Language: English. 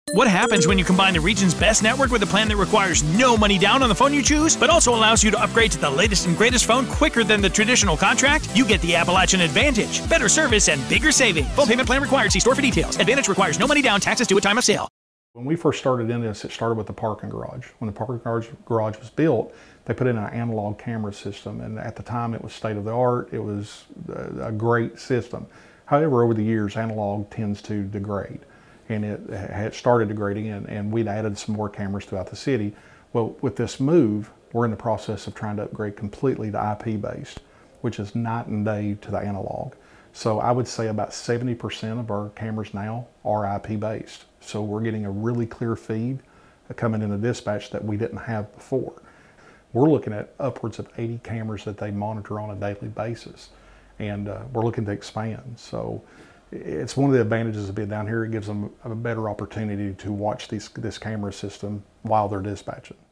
What happens when you combine the region's best network with a plan that requires no money down on the phone you choose, but also allows you to upgrade to the latest and greatest phone quicker than the traditional contract? You get the Appalachian Advantage. Better service and bigger savings. Full payment plan required. See store for details. Advantage requires no money down. Taxes due at time of sale. When we first started in this, it started with the parking garage. When the parking garage was built, they put in an analog camera system, and at the time it was state of the art. It was a great system. However, over the years, analog tends to degrade, and it had started degrading, and we'd added some more cameras throughout the city. Well, with this move, we're in the process of trying to upgrade completely to IP-based, which is night and day to the analog. So I would say about 70% of our cameras now are IP-based. So we're getting a really clear feed coming in the dispatch that we didn't have before. We're looking at upwards of 80 cameras that they monitor on a daily basis, and we're looking to expand. So it's one of the advantages of being down here. It gives them a better opportunity to watch this camera system while they're dispatching.